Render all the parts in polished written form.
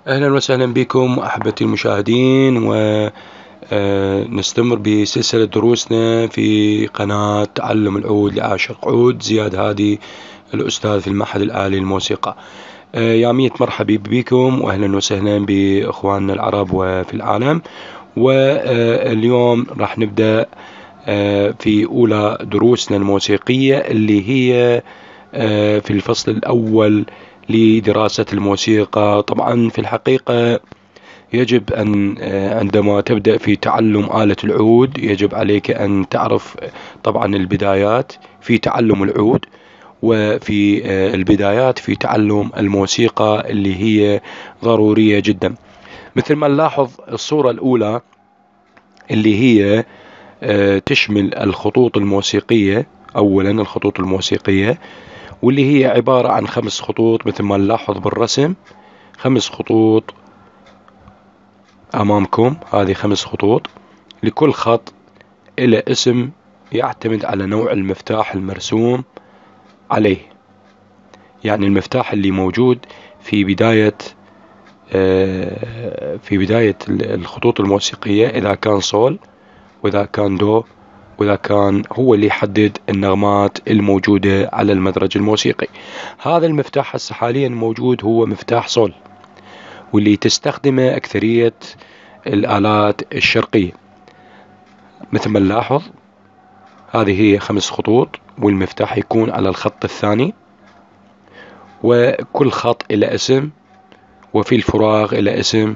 أهلا وسهلا بكم أحبتي المشاهدين، ونستمر بسلسلة دروسنا في قناة تعلم العود لعاشق عود زياد هادي الأستاذ في المعهد الآلي للموسيقى. يا مية مرحبا بكم وأهلا وسهلا بإخواننا العرب وفي العالم. واليوم راح نبدأ في أولى دروسنا الموسيقية اللي هي في الفصل الأول لدراسة الموسيقى. طبعا في الحقيقة يجب أن عندما تبدأ في تعلم آلة العود يجب عليك أن تعرف طبعا البدايات في تعلم العود، وفي البدايات في تعلم الموسيقى اللي هي ضرورية جدا. مثل ما نلاحظ الصورة الأولى اللي هي تشمل الخطوط الموسيقية. أولا الخطوط الموسيقية واللي هي عبارة عن 5 خطوط، مثل ما نلاحظ بالرسم 5 خطوط أمامكم. هذه 5 خطوط، لكل خط إلى اسم يعتمد على نوع المفتاح المرسوم عليه. يعني المفتاح اللي موجود في بداية الخطوط الموسيقية، إذا كان صول وإذا كان دو وإذا كان، هو اللي يحدد النغمات الموجودة على المدرج الموسيقي. هذا المفتاح هسه حاليا موجود هو مفتاح صول، واللي تستخدمه أكثرية الآلات الشرقية. مثل ما نلاحظ هذه هي 5 خطوط، والمفتاح يكون على الخط الثاني، وكل خط إلى اسم، وفي الفراغ إلى اسم،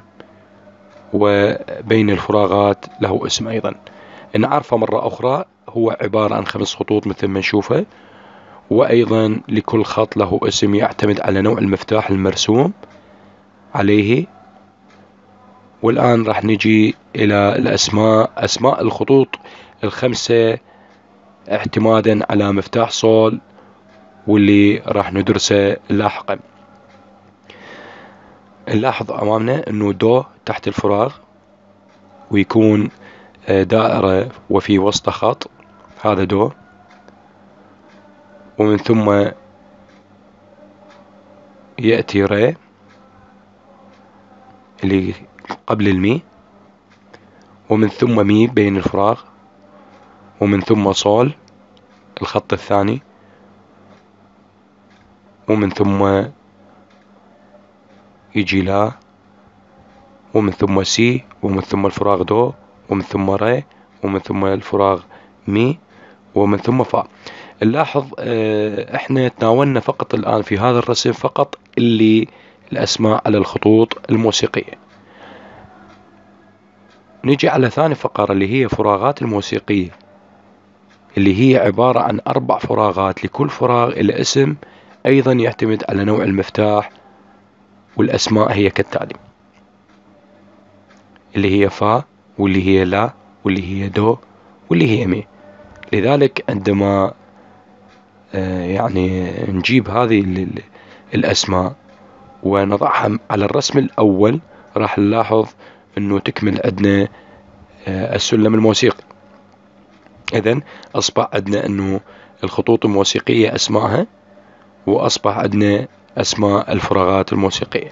وبين الفراغات له اسم أيضا. نعرفه مرة أخرى، هو عبارة عن 5 خطوط مثل ما نشوفه، وأيضا لكل خط له اسم يعتمد على نوع المفتاح المرسوم عليه. والآن راح نجي إلى الأسماء، أسماء الخطوط ال5 اعتمادا على مفتاح صول، واللي راح ندرسه لاحقا. نلاحظ أمامنا أنه دو تحت الفراغ، ويكون دائرة وفي وسط خط، هذا دو. ومن ثم يأتي ري اللي قبل المي، ومن ثم مي بين الفراغ، ومن ثم صول الخط الثاني، ومن ثم يجي لا، ومن ثم سي، ومن ثم الفراغ دو، ومن ثم ري، ومن ثم الفراغ مي، ومن ثم فا. نلاحظ احنا تناولنا فقط الآن في هذا الرسم فقط اللي الأسماء على الخطوط الموسيقية. نجي على ثاني فقرة اللي هي فراغات الموسيقية، اللي هي عبارة عن 4 فراغات، لكل فراغ إلى اسم أيضا يعتمد على نوع المفتاح، والأسماء هي كالتالي: اللي هي فا، واللي هي لا، واللي هي دو، واللي هي مي. لذلك عندما يعني نجيب هذه الأسماء ونضعها على الرسم الأول، راح نلاحظ أنه تكمل عندنا السلم الموسيقي. إذن أصبح عندنا أنه الخطوط الموسيقية أسمائها، وأصبح عندنا أسماء الفراغات الموسيقية.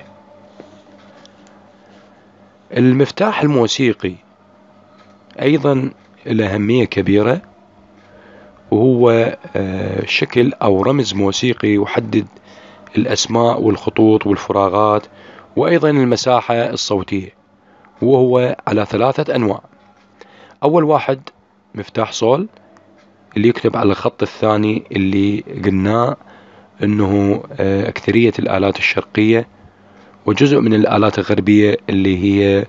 المفتاح الموسيقي أيضا له أهمية كبيرة، وهو شكل أو رمز موسيقي يحدد الأسماء والخطوط والفراغات، وأيضا المساحة الصوتية، وهو على 3 أنواع. أول واحد مفتاح صول، اللي يكتب على الخط الثاني، اللي قلناه أنه أكثرية الآلات الشرقية وجزء من الآلات الغربية اللي هي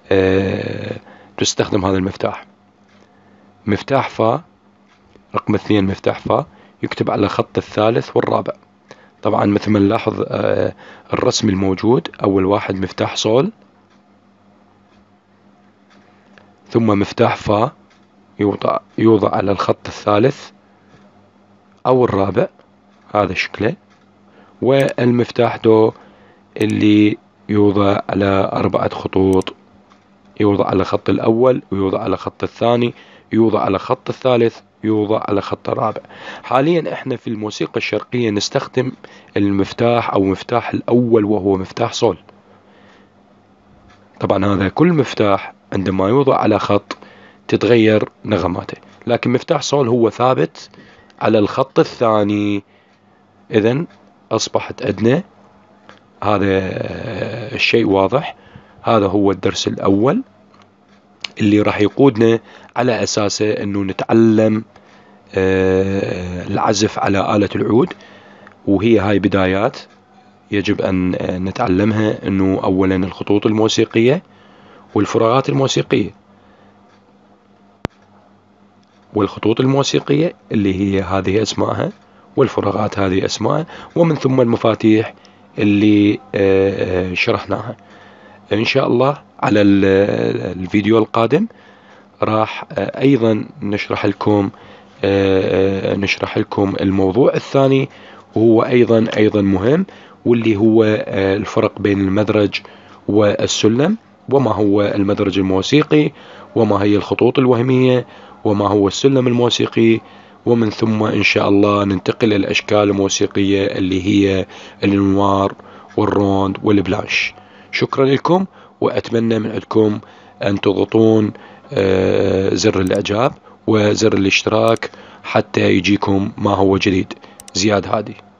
تستخدم هذا المفتاح. مفتاح فا رقم 2، مفتاح فا يكتب على الخط الثالث والرابع. طبعا مثل ما نلاحظ الرسم الموجود، أول واحد مفتاح صول، ثم مفتاح فا يوضع على الخط الثالث أو الرابع، هذا شكله. والمفتاح دو اللي يوضع على 4 خطوط، يوضع على الخط الأول، ويوضع على الخط الثاني، يوضع على الخط الثالث، يوضع على الخط الرابع. حاليا احنا في الموسيقى الشرقية نستخدم المفتاح أو مفتاح الأول، وهو مفتاح صول. طبعا هذا كل مفتاح عندما يوضع على خط تتغير نغماته، لكن مفتاح صول هو ثابت على الخط الثاني. إذن أصبحت عندنا هذا الشيء واضح. هذا هو الدرس الأول اللي راح يقودنا على أساسه أنه نتعلم العزف على آلة العود. وهي هاي بدايات يجب أن نتعلمها، أنه أولا الخطوط الموسيقية والفراغات الموسيقية، والخطوط الموسيقية اللي هي هذه أسمائها، والفراغات هذه أسمائها، ومن ثم المفاتيح اللي شرحناها. إن شاء الله على الفيديو القادم راح أيضا نشرح لكم الموضوع الثاني، وهو أيضا مهم، واللي هو الفرق بين المدرج والسلم، وما هو المدرج الموسيقي، وما هي الخطوط الوهمية، وما هو السلم الموسيقي. ومن ثم إن شاء الله ننتقل إلى الموسيقية اللي هي الانوار والروند والبلانش. شكرا لكم، وأتمنى من عندكم أن تضغطون زر الإعجاب وزر الاشتراك حتى يجيكم ما هو جديد. زياد هادي.